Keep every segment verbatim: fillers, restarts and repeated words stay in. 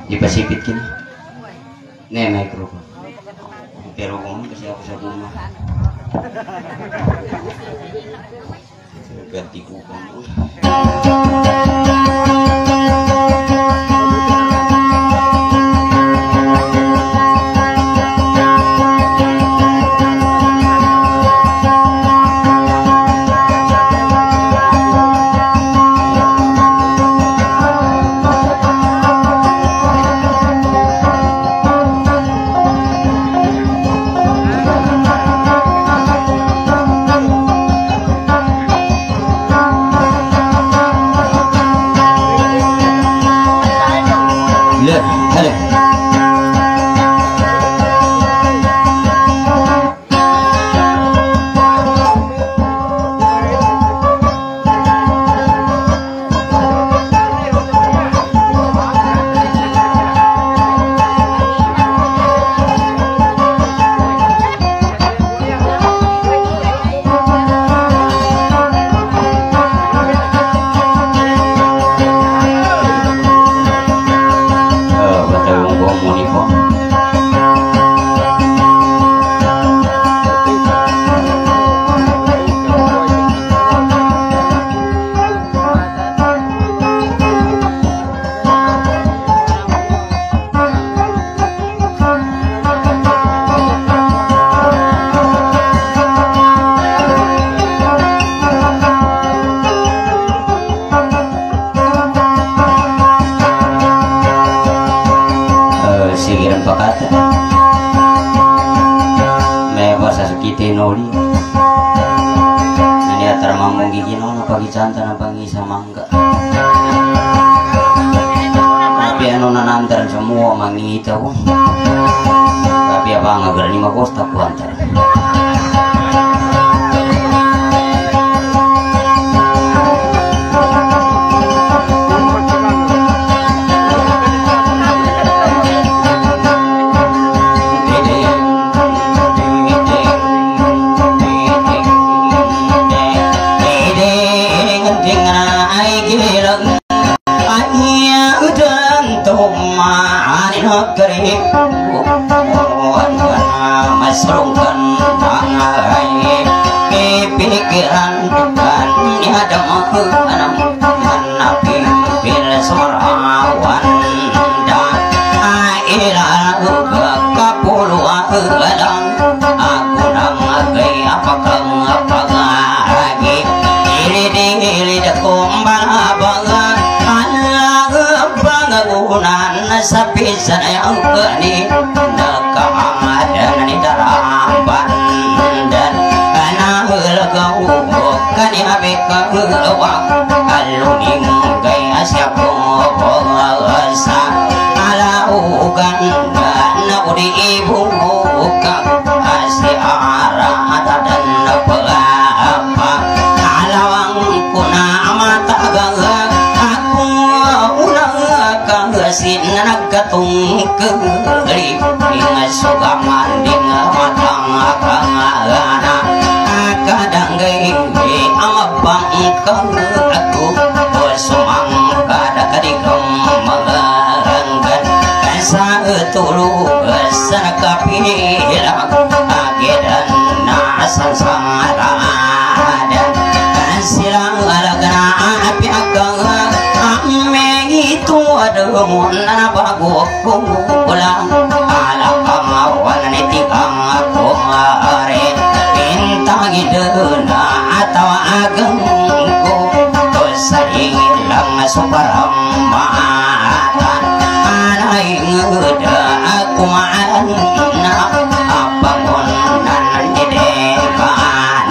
Dipasipit kini. Nih mikrofon. Pero kung kasi ako sa bunga. Ganti ko pa mo. Tapi apa nggak berani mau kos tak kuantar. Masrungkan tangai pikiran dan ada mengenang menapi bil surawan dan ailah kapuluan aku namagai apakah apa lagi ini ini kumbang abangan Allah bangunan sapi saya ini kan ya beka lewat aluning gaya siapa bangsa alau kan na udi ibu buka asyara dan apa alawang kuna mata gaga aku ulang kagasin nagatung keli ingat suka manding matang kagana kadang gay amabang kang aku semang kada kadikam magaranggan sa tulu sana kapilang agedan nasan samara dan silang alagana api akang ame itu ada munana bago pulang ala kamawan netikang aku are tagiduna atau agengku sarilang suparamatan anai ngeda aku mana abangunan dedekan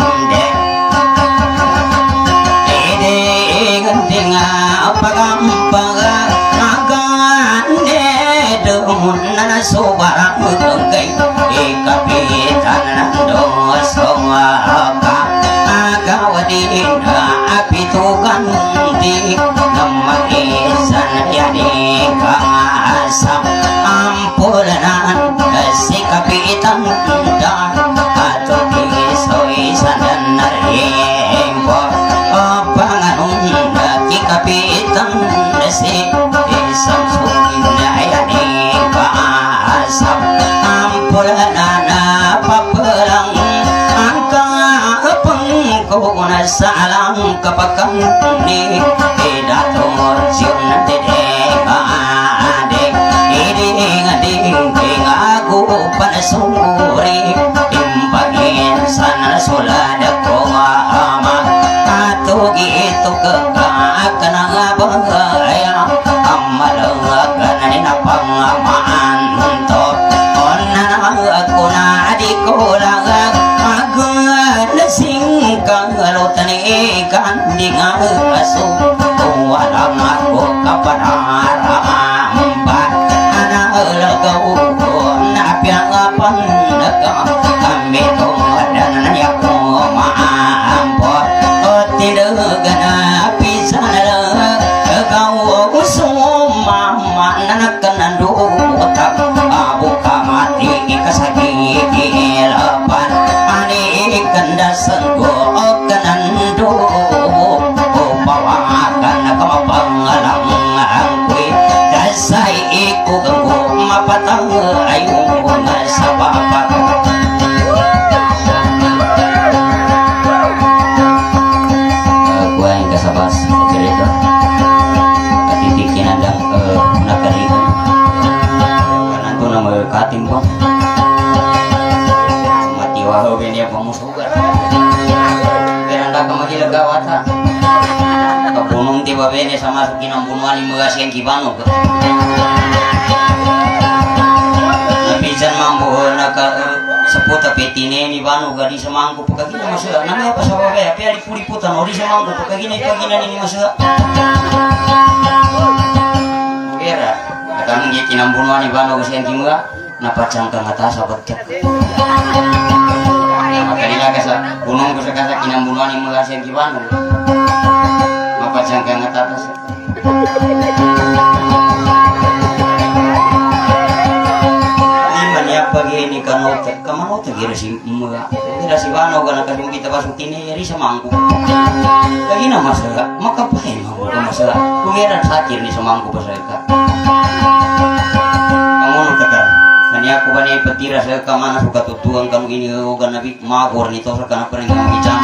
dede genting apa gampang agan dedemunan suparang gengkai ikapitan doa agawadina api tukan di nama isan yani kasam ampulanan si kapitan dan atau isoisan dan narimbo panganun ki kapitan si isam suina yani empat anak legau napiang pandega kami dan yaku maampot tidak gana pisan kau suma mana kenandu tak abu kamati kasaki lepan ani kendas go kenandu bawakan kemapangalang angkui dasai iku ganggu mapatang ayu sabapa gua yang kasabas gereja katitikin andang nagarikan karena itu nama katim kok mati waho bini apa musuhan beranda kemagi legawata ke gunung tiba bini sama kinam bunuhan imugas yang kibano bisa mampu nak seput tapi tine ni banu gadi semangku pekagina masuk namanya apa sahabat ya pia lipu-liputan ori semangku pekagina pekagina ini masuk kira akan ngi kinam bunuhan ni banu usian kimua napa cangkang atas sahabat cek makanya kasa gunung kusa kasa kinam bunuhan ni muasian kibanu napa cangkang atas pagi ini kan otak kamu otak kira si mua kira si bano karena kadung kita masuk ini ri semangku lagi nama masalah maka pahen mau masalah pengiran sakit ni semangku pasaka kamu nukar dan ya aku bani petira saya kamana suka tutuang kamu ini ogan nabi magor ni tosa karena pernah ngomong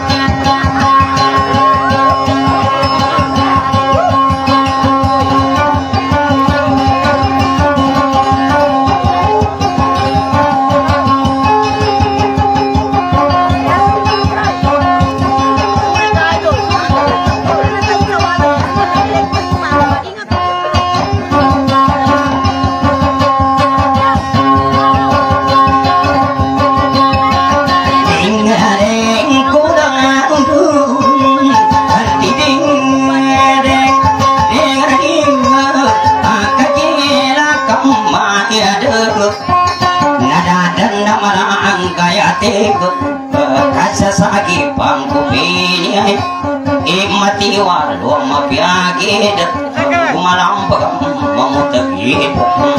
kasa sagi pangku bini imati walu mapiagi kumalam pagam mamutagi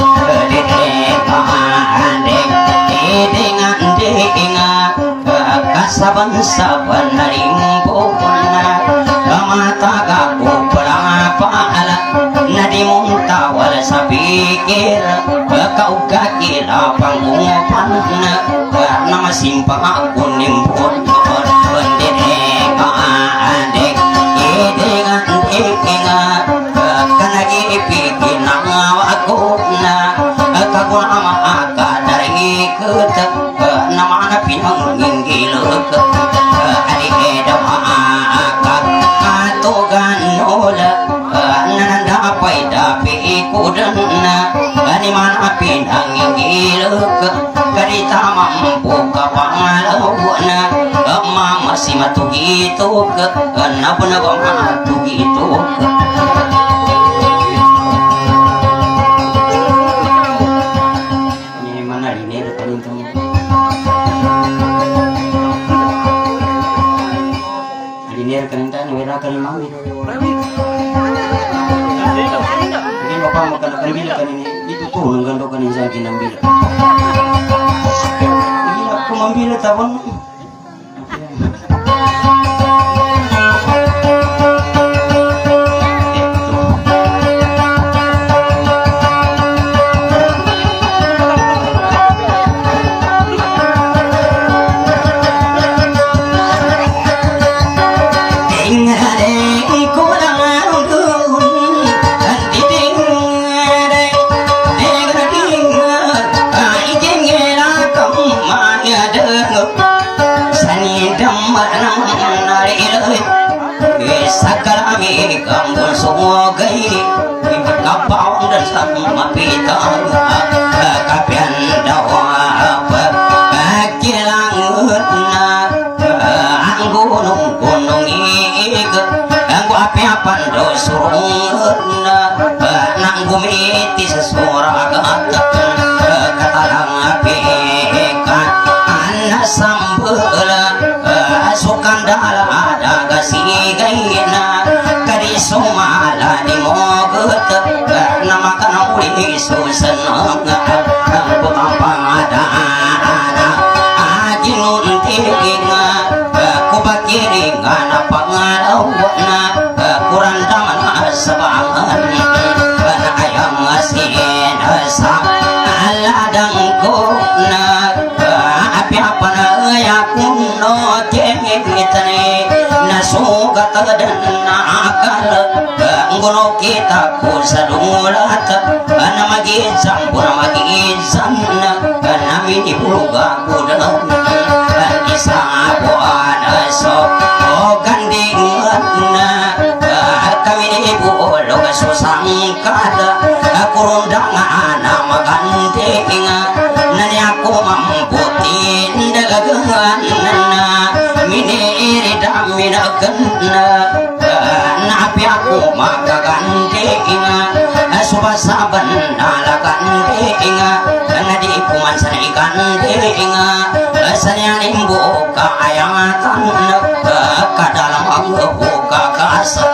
dengan dengan kasaban-saban narimpunan mata gaku berapa ala nadi muntawal sapikir kau kaki lapang umpan nama simpang aku nimpun bendere kaadek dengan dengan kanagi pikin aku na kagul ama akadari ketek nama anak pinang inggiluk adik edama akad atau ganola nanda apa dapi ikudana ani mana pinang inggiluk karita mampu kapangalawana mama si matu gitu ke kenapa napa matu gitu ini mana ini ada penuntung ini ada kentan wira kan mau ini bapak makan kan bila kan ini itu tuh nenggandokan yang saya kinambil aku mambil tabon sakarami kampung semua gay kapau dan sama pita kapian dawa kilangunna anggunung gunung ik anggu api apan dosurungna nang miti sesuragat katalang pekan anak sambela sukandala ada gasigayna kadi sumala di mogot nama kana uli susenang putampang ada ajinun tiginga kubakiringan pangalawana kurandamana sabangan bana ayang asin sa aladang kuna api apa na yakun no jengitane nasugat dan nakal ngono kita kusadulat ana magi sampura magi sanna nami dibuga kudalam isabuana so o gandingatna kami ibu loga susangkada kurundangan maganding nani aku mamputin dagagan miniri daminaganna napi aku magaganding subasaban nalaganding nadi kuman sanay ganding sanyaning buka ayatan kadalam ang buka kasan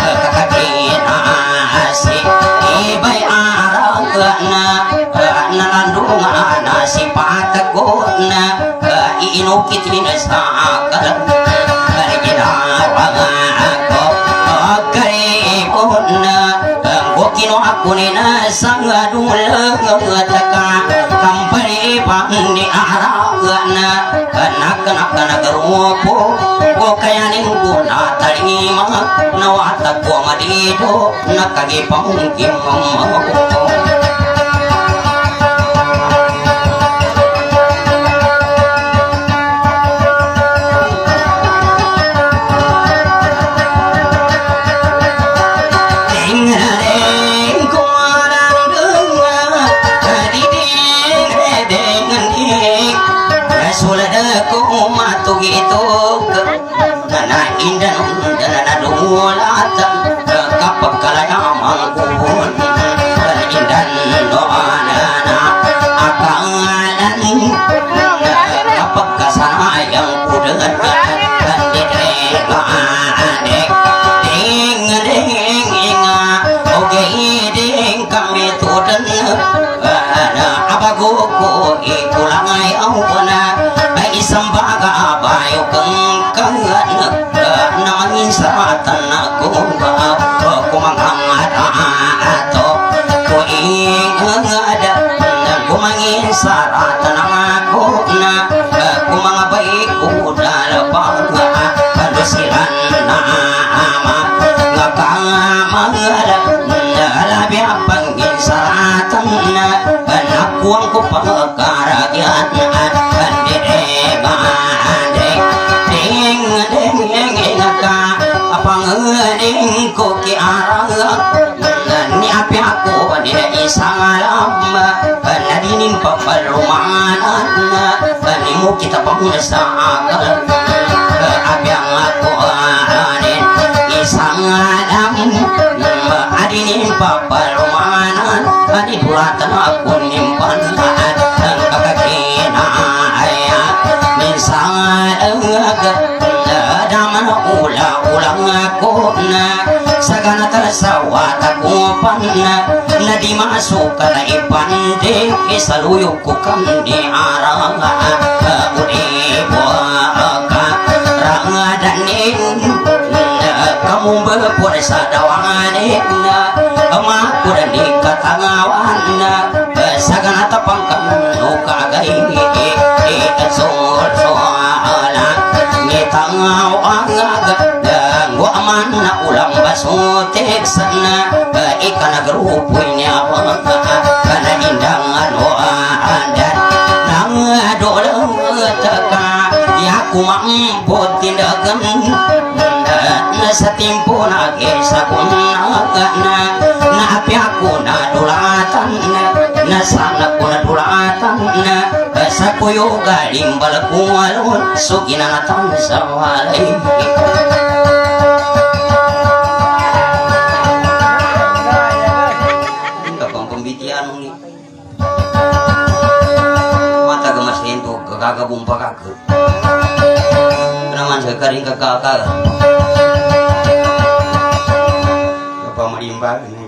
kakadinasi ibay aragna nalandungan si patagona iinukitin sa kalam ginawa ako karibon bukino ako nina sang adulang taka kampari pandi aragna anak-anak nagarupo ko kaya ninggo na tarima nawatag ko madido nakagipamungkim mo gitu nana indah nana dumulatan kapag kalayaman kubun indah doana akangalan kapag kasanayang kudan kandiregaadek ding ding inga oge ding kami tudan abaguko ikulangay awana isang baga bayo kang kangan namangin saratan ako ba kumangangada ato ko ingada kumangin saratan ako na kumangabay ko dalapang kalusiran na ama ngakamangada nalabi ang pangin saratan na nakuang ko pagkaragyan pangening ko ki arang ni api aku ni isang alam nadinin papalumanan ni mo kita pangunasakan api ang ako anin isang alam adinin papalumanan adi bulatan aku nimpan ang kakakinaya isang alam daman ulang-ulang ako na sagana talasawa takupan na na di masuk na ipande isaluyok ko kandi arang ulibo ka rangadanin kamu berpur sa dawanganin amakuran di katangawan sagana tapangkan ukagay itasol-sola tangaw ang agad wa man na ulang basutik sana ikan nagrupoy niya kana indangan o andan nang dolang taka ya kumampot tindagan na sa timpo na kesa kunaga na naapi ako na dulatan na sana ko na dulatan na sa kuyo galing balakungalon so ginanatang sa walay anu ni mata gemas itu kagak bumpa kagak kenaman sekaring kagak kagak apa merimba ini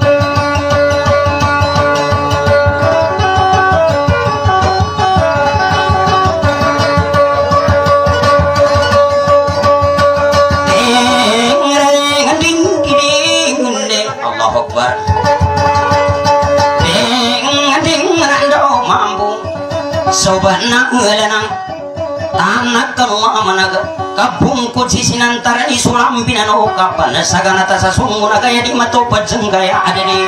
sobana ngelenang tanah kelua managa kabungkut sisinan tarani sulam binano kapan sagana tasa sunguna kaya di mato pajenggaya ada di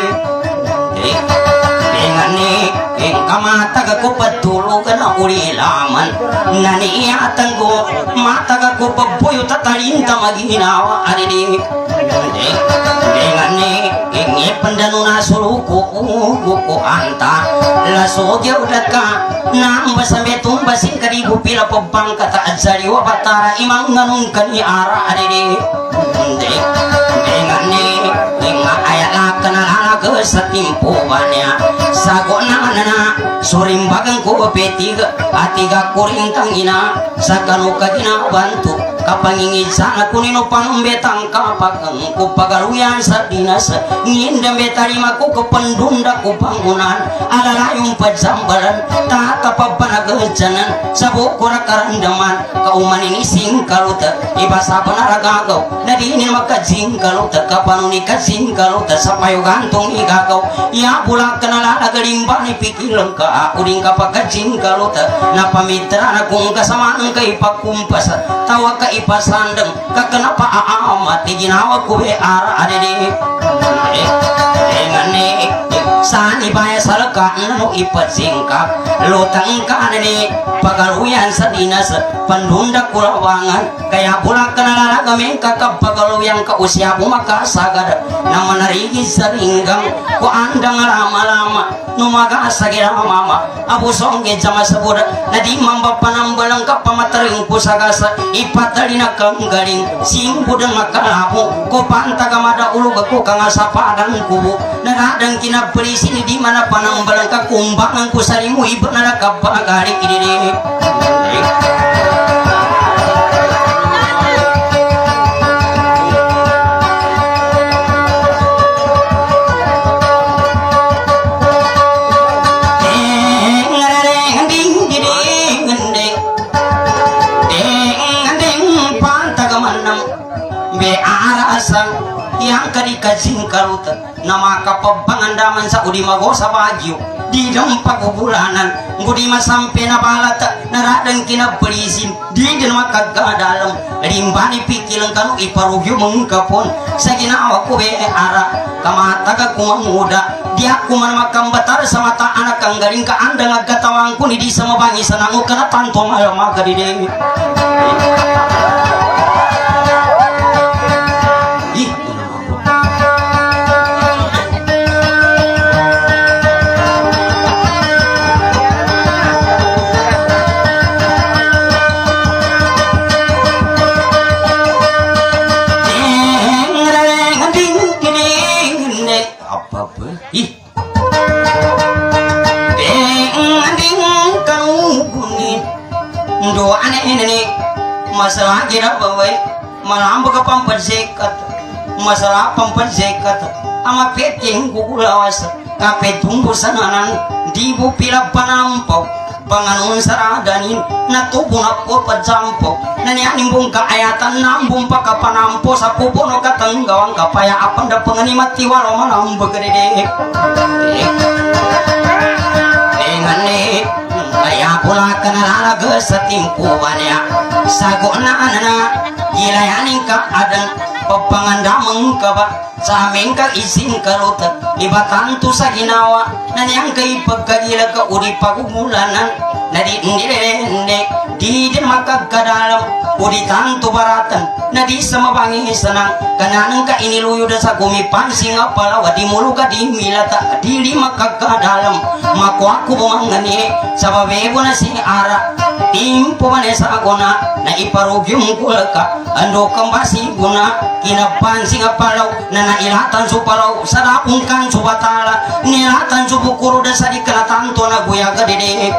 dengan ni ing kamata gaku patulu kana uli laman nani atanggo mata gaku pabuyo tatalinta maginawa ada di dengan ni ing pendanuna suluku ugu anta lasoge udaka namba sampai tumba sing kadibu pila pebang kata azari wa batara imang nganung kani ara adede dengan ni dengan ayat lakana ke setimpu banyak sagona nana surim bagang ko petiga atiga kuring tangina sakanu kagina bantu kapangingi sana kunino panembetang kapakang ku pagaluyan sa dinas ngindam betarima ku kependunda ku bangunan ala layung pajambaran tata papanagajanan sabu kura karandaman kauman ini sing kaluta ibasa panaragagaw nadinin makajing kaluta kapanuni kajing kaluta sapayo gantung igagaw ya bulak kanala agalimba ni pikilang ka uring kapagajing kaluta napamitra na kung kasamaan kay pakumpas tawa ka ipasandang kakenapa amat di ginawa ko be ara adede dengan ni sani baya salaka no ipasingkap lutang ka ni pagaluyan sa dinas pandunda kulawangan kaya bulak kanala kami kakap pagaluyang ka usia bumaka sagad na manarigi sa ringgang ko andang lama-lama numaga sa mama abu songge jama sabur na di mamba panambalang ka pamatering pusagasa ipatali na kang galing simbudang makalapo ko pantaga mada ulog ako kang asapadan kubo naradang kinabri sini di mana panambalang ka kumbangan ko sa limu iba na nakapagarik ini yang kadikajing kalutan nama kapabangan daman sa udi magosa bagyo di dampak bulanan ngudi masampe na balata naradang kinapalisin di din makagadalam limbani pikilang kanu iparugyo mengkapon sa ginawa ko be ara kamataga kumanguda di aku man makambatar sa mata anak kang galing ka anda ngagkatawang ko ni di sa mabangi sa nango kana tanto malamaga di dewi masalah kira bawa malam buka pampat zekat masalah pampat zekat ama peting kukulawas kape tumbuh sananan dibu pila panampau banganun saradanin natubo na po pajampau nani animbung kaayatan nambung paka panampo sa pupuno katanggawang kapaya apan da penganimat tiwalo manam begrede dengan ni kaya pula kenal ke setimpuannya sagona anana gilayaning ka adan pepangandameng ka ba sameng ka isin karuta ibatantu sa ginawa nanyang kay pagkagila ka udi pagumulanan nadi ndilende di din makagkadalam udi tantu baratan nadi sa mabangi sanang kananang ka iniluyo da sa gumipansing apalawa di mulu ka di milata di di makagkadalam makuha ko bumangani sa babebo na si ara timpo manesa agona na iparugyong kulka ando kambasi guna kinapansing apalaw na nailatan supalaw sa dapungkan subatala niatan subuh kuru dasar ikelatan tuana guya gede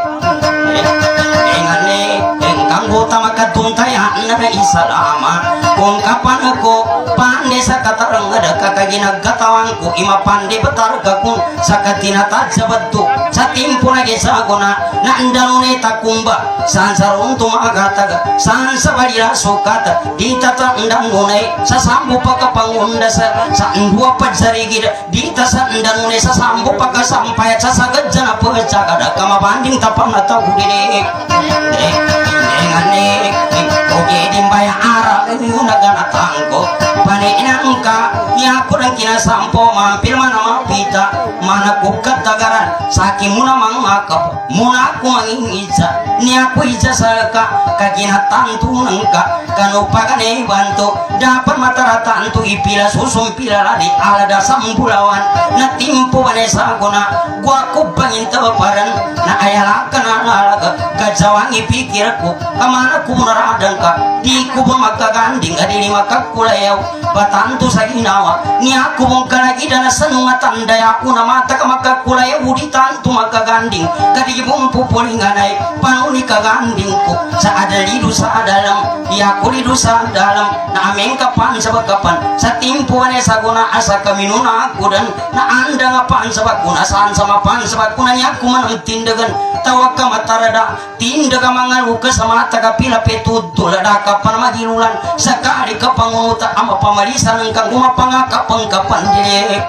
engane engkang gota maka tuntayan na isalama kung kapan ako pande sa katarang ada kakagina gatawangku ima pande betar kakung sa katinata jabatu sa timpo na gisagona na andalune takumba saan sa runto makataga saan sa balira sukata di tata andang ngunay sa sambo pagkapangunda sa sa andua padsarigid di tasa andang ngunay sa sambo pagkasampayat sa sagad dyan na pagkagada kamabanding tapang natawid Dek, dek, dengan dek, dek, oke dimbaya arah muna ganatangko, paninangka, ya kurang kina sampo mampir mana mapita, mana kukat tagaran, saki muna mang makap, muna aku mangingija, ni aku ija saka, kagina tantu nangka, kanupagane bantu, dapat mata rata antu ipila susum pila ladi ala dasam pulauan, na timpu vanesa guna, gua kubangin tawaparan, na ayala kana kajawangi pikirku kamana ku menaradang ka di kubun maka ganding adili maka kulayau batantu saginawa ni aku mungkin lagi dana senunga tanda aku nama mata maka kulayau di tantu maka ganding kadi bumpu polinganai panuni ka gandingku saada lidu sa dalam ya aku lidu sa dalam na ameng kapan sabak kapan sa timpu ane saguna asa kaminuna aku dan na anda ngapan sabak kuna saan sama pan sabak kuna nyaku manang tindagan tawaka matarada tindaga mangalu ke samata kapila petudul ada kapan magilulan sakali kapanguta ama pamarisan engkang umapangaka pengkapan dek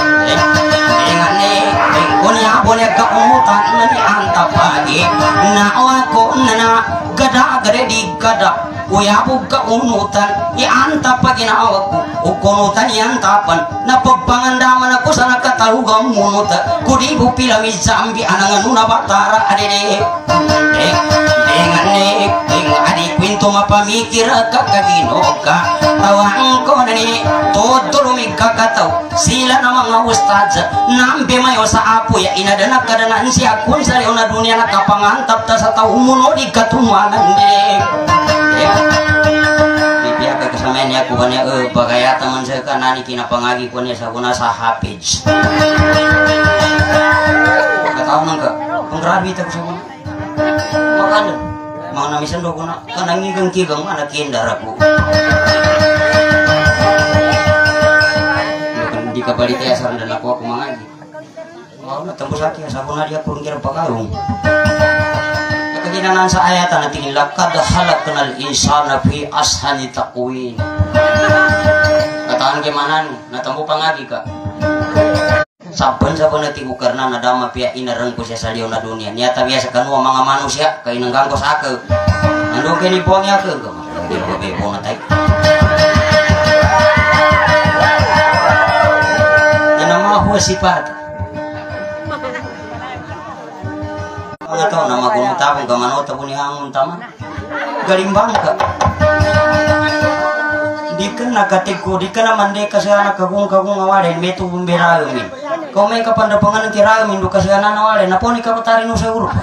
dengan ne engkonya boleh kaumutan nani anta pagi na awako nana gada gade di gada uya buka unutan ya anta pagi na awaku ukonutan yang tapan na pagpangandaman ako sana katalugang munuta kudi bupila mizambi anangan una batara adede dek dengan nek dengan adik pintu mapamikir kakaginoka tawang ko nani todo lumika katau sila na mga ustadz nambe mayo sa apo ya inadana kadanan si akun sa na dunia na kapangantap ta sa tao muno di katumanan dek bibiaka kasamayan niya ko niya eh bagaya taman sa kanani kinapangagi ko niya sa kuna sa hapage kataon nang ka kung grabe ito ko sa kuna makanya mga namisan do ko na kanang ngigang-kigang anak kindar ako hindi ka balik kaya sarang dan ako ako mangagi wow natambos akin sa ako na di ako kira pakarong kaginanan sa ayatan na tingin lakad halak kenal insana fi ashani takwin kataan gimana natambo pangagi ka saban saban na tibu karena nadama pia inarang ko siya sa liyaw na dunia niyata biasa kanua mga manusia kay nanggang ko sa ako nandun kay ni buwang niya ako hindi ko bebo na tayo yan ang mga huwas sipat mga tao na magunutapong kamanota po niya ang tama galimbang ka di ka nakatigo di ka naman di kasi anak kagung-kagung awalin may tubong biramin kau may kapandapangan ng tiramin do kasi anak awalin na po ni kapatarin mo sa Europa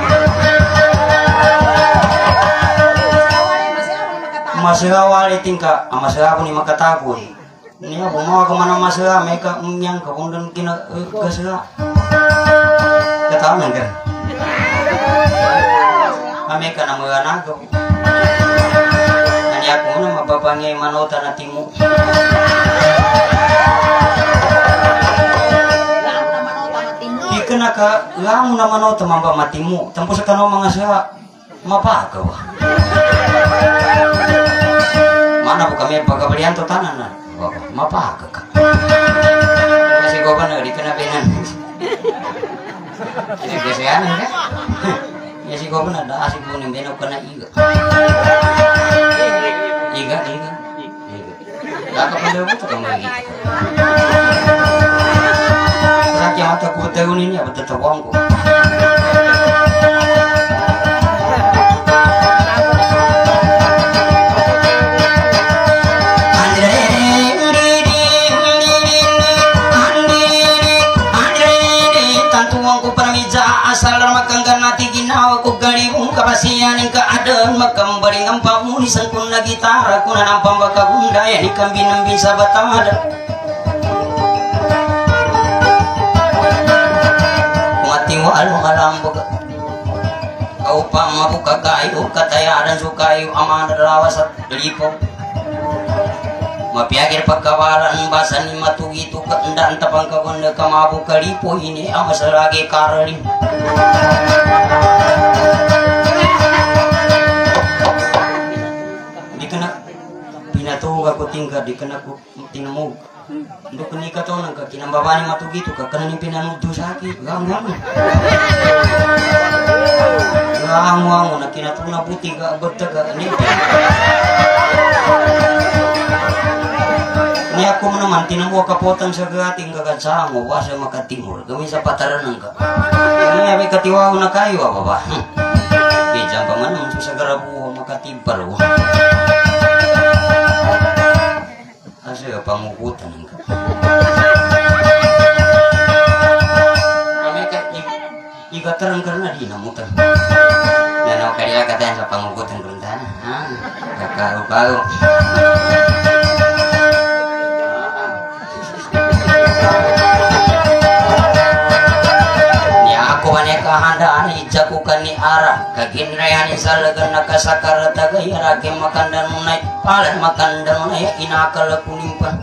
masaya awalin tingka masaya ako ni makatapon niya bumawa ka man ang masaya may ka umyang kapundan kinagkasaya kataon ka kami ka na mga anak ko kanya ko na mapapangay manota na timo di ka ka lang na manota mamba matimu tampo sa kanong mga siya mapagaw mana po kami pagkabalian to tanan na mapagaw ka kasi ko ba na di ka na binan ini kasi yan ka kasi ko ba na daasig mo ng binaw ka na iga iga iga iga dapat pala mo ito kang mga sakya mata ko tayo nini apa tatawang ko asal makanggan nati ginawa ko galibong kapasiyan ng kaadaan magkambaling ang pamunisan ko na gitara ko na ng pambakabundaya ni kambinambin sa batamada rambut kau pamabuka kayu katayaran sukayu amanah lawasat lipo mapiagir pagkawalan basan ni matugi tu keendan tapang kagunda kamabu kalipo ini amas lagi karalim dikenak pinatuga ko tinggal dikenak ko tinamog untuk kenikah tuh nangka kinambabani matugi tu kakana ni pinanudu sakit ganggang ganggang na kinatuna putih ga bertega ni ni aku meneman tinamu kapotan segating kagasango wasa makatimur kami sa pataran nangka ini abi katiwa una kayu apa ba eh jamba mana musuh segera buah makatimpar asal pangukutan nangka kami kat iga terang karena di namutan dan aku kaya kata sa pangukutan berentana ah kakak kau kahandaan ijakukan ni arah kaginrayani salagan nakasakara tagay arake makandan unay palan makandan unay inakala kunimpan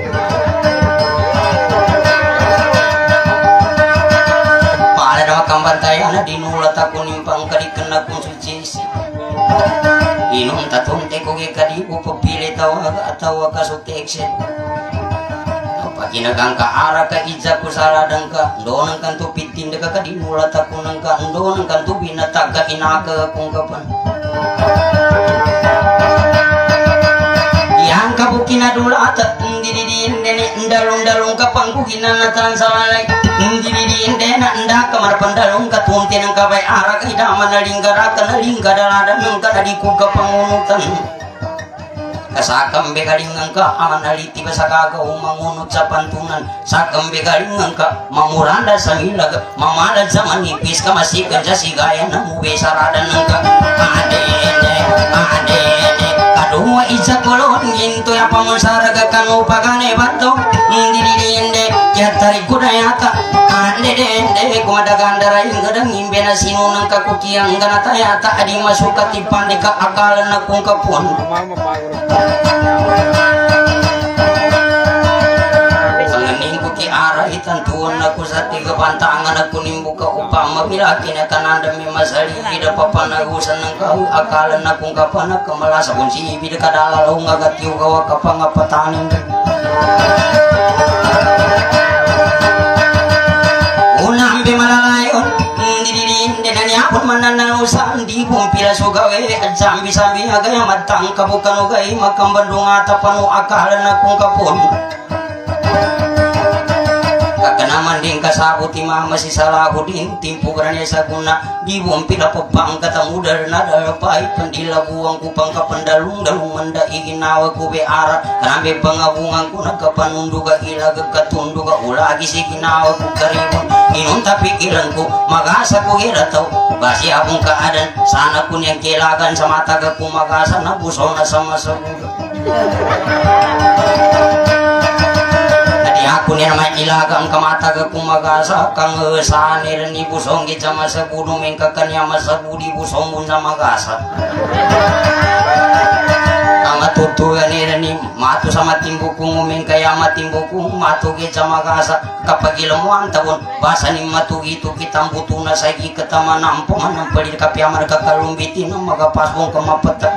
palan makambantayan dinulat ako nimpang kadikana kung sucisi inong tatunte ko kikadipo papili tawaga at tawaga suteksit ginagang ka ara ka ija ko saladang ka ndonang kan tu pitin daga ka dinulat ako nang ka ndonang kan tu binatag ka inaka akong kapan yang kabukin adulat ndididin dene ndalung dalung ka pangkuginan natan salalay ndididin dene nda kamar pandalung ka tunti nang kabay ara ka idaman na linggara ka na linggara nang ka nadiku ka pangunutan kasakam begalingan ka amanaliti ba sa kagaw mangunot sa pantunan sakam begalingan ka mamuranda sa milag mamalad sa manipis ka masikan sa sigayan na muwi saradan ng ka adene adene kadua isa kolon ginto ya pamusaraga kanu pagane bato ndirinde jatari kudayata adene kumadagandara yung gadang imbe na sinunang kakukiyang ganatayata adi masukat ipandi ka akalan na kung kapon panganing ko ki ara itantuan ako sa tiga pantangan ako nimbuka upang mabilaki na kananda may masali ida papanagusan ng kau akalan na kung kapanak kamalasa kung si ibida kadalalaw nga gatiw gawa kapangapatanin unang bimalalayon pun mananalusan di pumpila sugawe at sambi-sambi agay matang kabukan ugay makambandung atapanu akalan akong kapon kakanaman din kasabuti mama si salahudin timpu karanya sa kuna di pumpila pepang katamudar na dalapay pandila buwang kupang kapandalung dalung manda iginawa kube ara karambe pangabungan ko nagkapanunduga ilagag katunduga ulagi si ginawa ko karibon inun tapi pikiran ko magasa ko hirataw basi akong kaadan sana ko niyang kilagan sa mata ka kung magasa nabuso na sa masabuga aku ni ramai ilagang kamata ke kumagasa kang sanir ni busong kita masa budu mengkakan yang masa budi busong bunda magasa kang tutu ni ni matu sama timbuku ngumeng kaya matimbuku matu kita magasa kapag ilamuan tawon basa ni matu gitu kita butuh na sagi ketama nampo manam pelir kapiamar kakalumbitin magapasbong kamapetak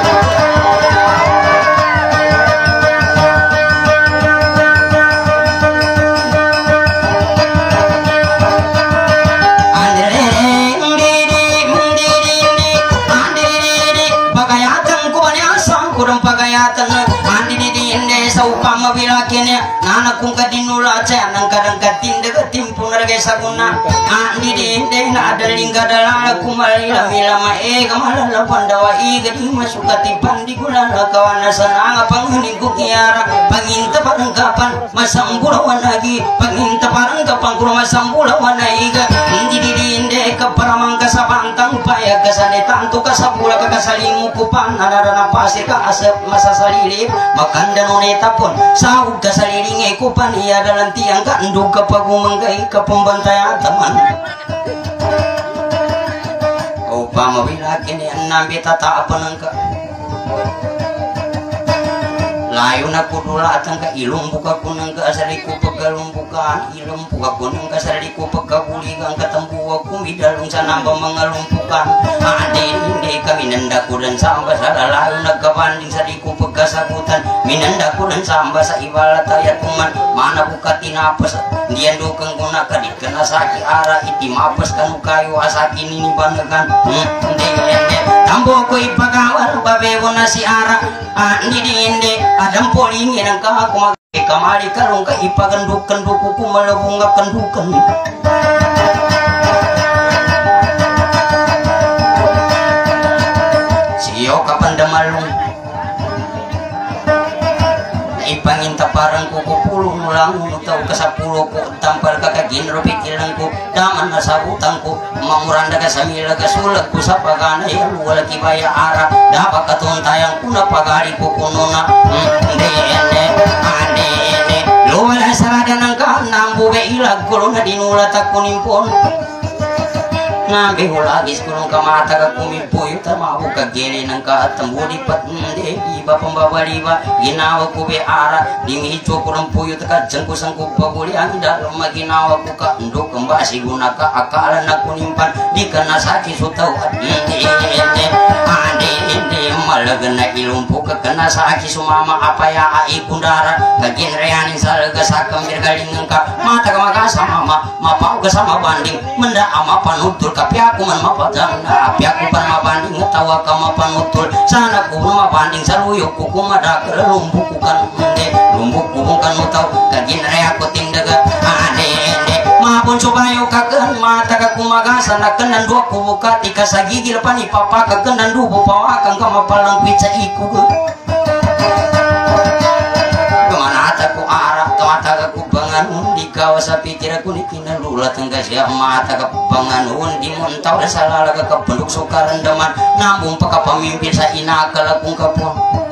pagayatan andi di inde sa upama bilakinnya nana kung kadinula cha nang kadang katinde katimpu narge saguna andi di inde na ada lingga dalala kumalila milama e kamalala pandawa i gadi masukati pandi gulala kawana sananga panghuni kukiara panginta parangkapan masambula wanagi panginta parangkapan kurma sambula wanaiga andi di inde kaparamang kasabantang upaya kasane tantu kasabula kakas salimukupan ada pasir ka asap masa salilip makanda noneta pun saud ka salilingi kupan ia dalam tiang ka enduk ka pagumengkai ka pembantayan teman upama wilakini nambi tata apanangka layu na kudulatan ka ilung buka kunang ka asariku pagkalumpukan ilung buka kunang ka asariku pagkabuligan katambuwa kumidalung sa namba mangalumpukan ade hindi ka minandaku dan samba sa lalayo nagkabanding sa riku pagkasagutan minandaku dan samba sa ibalataya tuman mana buka tinapas diyan dukang guna ka di kana saki ara iti mapas kanu kayo asaki nini banagan hindi hindi tambo ko ipagawal babewo na si ara hindi hindi adam poling yang ka aku makai kamari karung ka ipaganduk kenduk ku malabunga kendukan siyo kapan damalung ipangin taparang ko kupulong mulang tau ka sapuluh ko tampal ka kaginro pikiran ko daman na sabutan ko mamuranda ka samila ka sulat ko sa pagana ya wala kibaya ara dapat katuntayang ko na pagari ko kuno na hindi ene ane ene luwala sarada ng kaanang buwe ilag ko na dinulat ako nimpon nabi hulagis kulong kamata ka kumipuyo tamaho ka gili ng kaatambudi pat hindi iba pambabaliba ginawa ko be ara dimihito ko ng puyo taka dyan ko sang kupaguli ang idalo maginawa ko ka ndo kambasi guna ka akala na kunimpan di ka nasaki sutaw at hindi hindi hindi hindi malaga na ilumpo ka ka nasaki sumama apaya ai kundara kaginreanin sa laga sa kambir galingan ka mata ka magasama ma mapaw ka sama banding menda ama panutul tapi aku man mapadang na api aku pan mabanding ngetawa ka mapanutul sana ku mabanding sa luyok ku kumada ka lumbuk ku kan hindi lumbuk ku kan utaw kaginre ako tindaga ade ade mapun subayo ka kan mata ka kumagasa na kanan dua ku buka tika sa gigil pan ipapa ka kanan dubo pawakan ka mapalang pizza iku kemana ata ku arah kamata ku bangun di kawasan pikir aku ni kinalulat hangga siya mata ka bangun di muntau dan salah laga ka penduk sukaran daman nambung paka pemimpin sa inakal akong kapon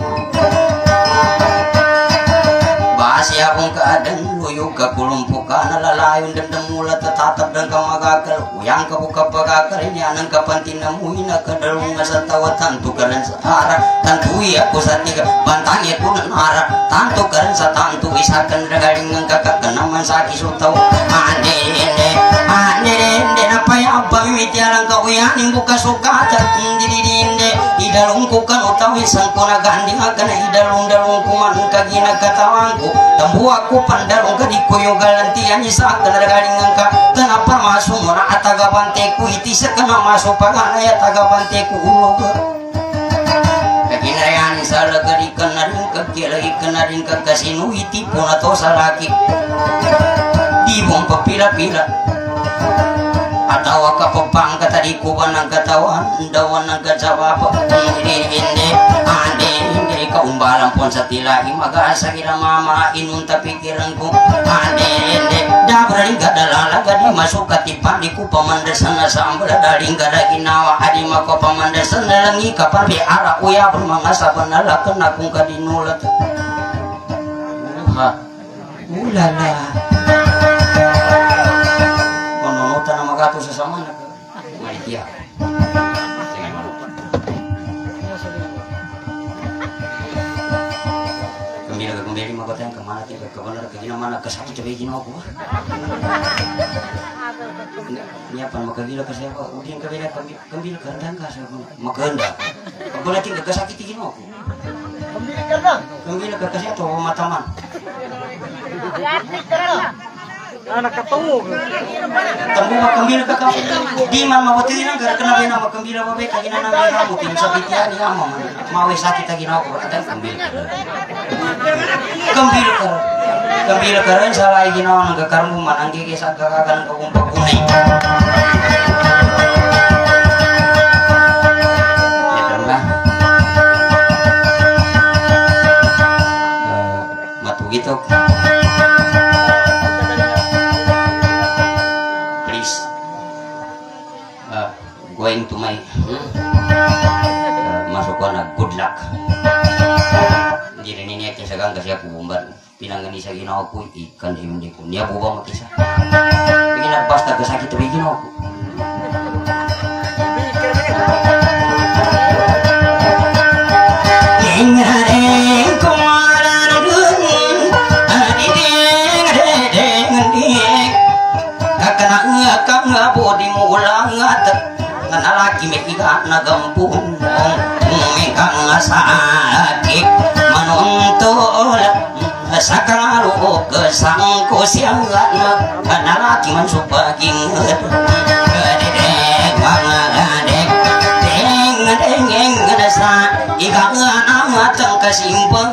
bahasya akong kaadan luyog ka kulumpuka nalalayon dan demulat tatatap dan kamagakal uyang ka buka pagakal ini anang kapantin na muhin na kadalong nga sa tawa tanto ka rin sa ara tantuwi ako sa tiga bantangi ako ng ara tanto ka rin sa tanto isakan ragaling ng kakak naman sa kisutaw ane ane ane ane napaya pamimitialang ka uyaning buka sukata hindi hindi idalong ko kan utaw isang ko naganding akan idalong-dalong kuman kagina katawang ko tambuha ko pandalong ka di ko yung galantian isa ka nagaling ka tanapa masuk mo na atagabante ko itisa ka na masuk paganay atagabante ko ulog kaginayan sa lagari ka na rin kagkilagi ka na rin kagkasino itipo na to sa laki di mong papila-pila atawa ka pabang ka tadi ko ba ng katawan dawan ng katsabapa hindi hindi hindi hindi ka umbalang pon sa tila imag-asa kira mama inunta pikiran ko hindi hindi dabraling ka dalala gadi masuk ka tipan di ko pamandasan na sambala daling ka da ginawa adi mako pamandasan na langi ka parbi ara uya pun mga saban nalakan akong kadinulat uha ulala katu sesama nak malikia kembali ke kembali mah kata yang kemana tiba ke benar ke gina mana ke sakit coba gina aku ini apa maka gila ke siapa udian ke beda kembali ke rendang ke siapa maka hendak boleh tinggal ke sakit gina aku kembali ke rendang kembali ke siapa tuh mataman anak ketemu tembung makambila ka ka di man mawati nang gara kana bena makambila babe ka ginana may hamo tin sa bitya ni amo mawe sakit ta ginaw ko atan kambila kambila ka kambila ka rin sa lay ginaw nang gakarmo man ang gigi sa kakagan ko kung pagunay matugitok going to my uh, sa kang kasi ako bumban pinangani sa ginawa ko ikan hindi ko niya bubang matisa bigyan basta kasakit bigyan ako ingaring ko malarun adiding adiding adiding kakana kang bodi mo ulang at nalaki may ikan na gampun umikang sakit manuntol sa karo kesang ko siyang nalaki man supaging gadedek mga gadek deng deng sa ikang namatang kasimpang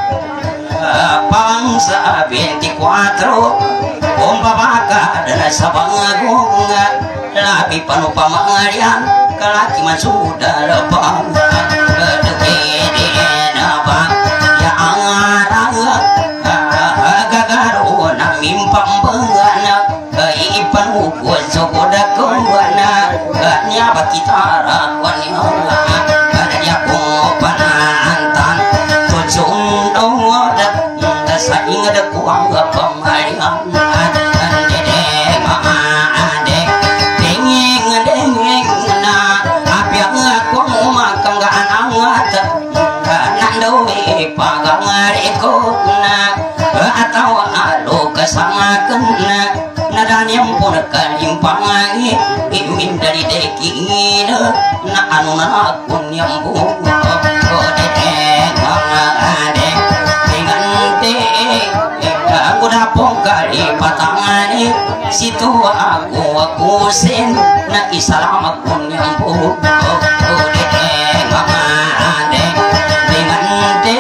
pang sa twenty-four pembabaka dan sa bangagong labi panupamarian kalaki man sudah lepang kedekeden apa ya angarang gagaro na mimpang bengana ipan ukut sokoda kembana nya bakitara wanya ada dia panantan tujung dong ada saing ada kuang pamarian atau alo kesangakan nadanyam pun kalimpang imin dari deki na anu na akun yang buka kodek ade dengan te aku dapong kali patangan situ aku aku sen na isalam akun yang buka kodek ade dengan te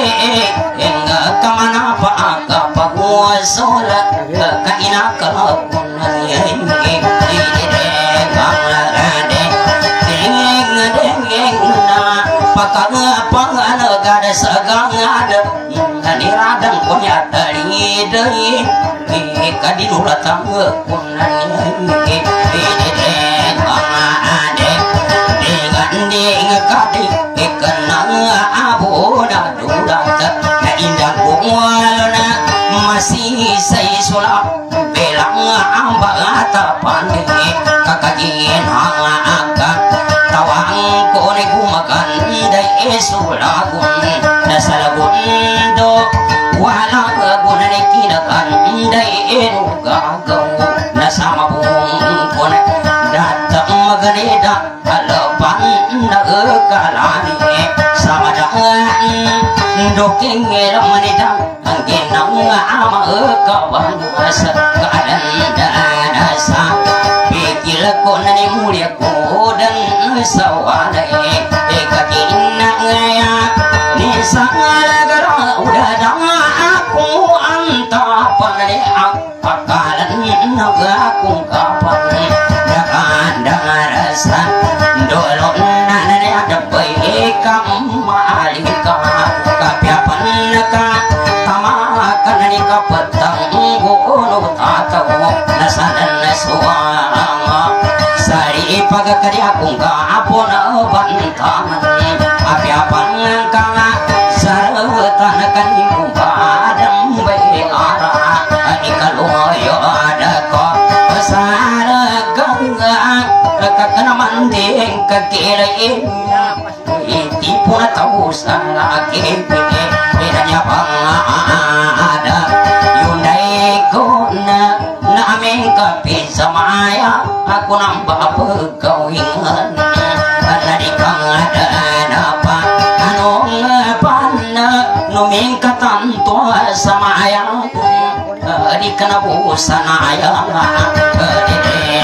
kamana pa ka pagwasola kaina ka kunan yang ide kamarade deng deng na pakang pangan gada sagang ada aniradang punya dari dari kadinura tang kunan yang ide kamarade dengan deng kadi ikanang aboda durat indah kumwalona masih saya sulap belang amba tapane kakajin hanga akak tawang ko ne gumakan dai esulagun nasalagun do wala gun ne kinakan dai enu gagaw nasama bung ko ne datang maganeda halapan nagkalani sama dengan doking ngelang manidang ang ginang ama kawan asa keadaan danasa pikir ko na ni mulia ko dan sawadai ekatina ngaya ni sangalagara udah danga aku antapan ni akalan nagakung kapan dakan dangarasa dolon na ni ada baik kamalika kapiapan ka tamakan ni kapatang gono tataw nasanan na suwanga sari pagkarya kung kaapon bantaman apiapan ka saratan kanyung padang bayara ikaloyo ada ko pasaragang kakanaman din kakilain itipo na tao sa akin pinanya pang ada yunay ko na namin kapit sa maya ako nang papagawingan nadi kang ada na pa anong pan numing katanto sa maya di kanabusan ayang di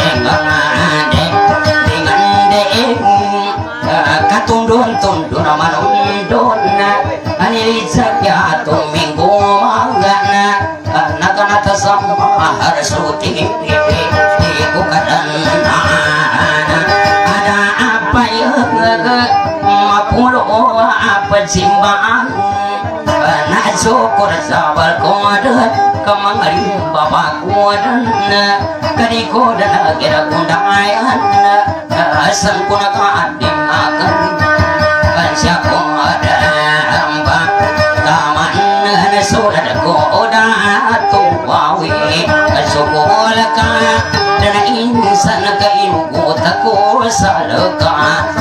dengan deng katundun-tundun manundun anilizak ya tuminggu magana naganata sama harsuti ibu kadan ada apa ya mapulo apa simbaan na syukur sabal kodan kamangari bapak kodan kadiko dan akhirnya kundayan asam kuna kaadim akan kan siakong ada hamba taman sana ka inugot ako sa lukaan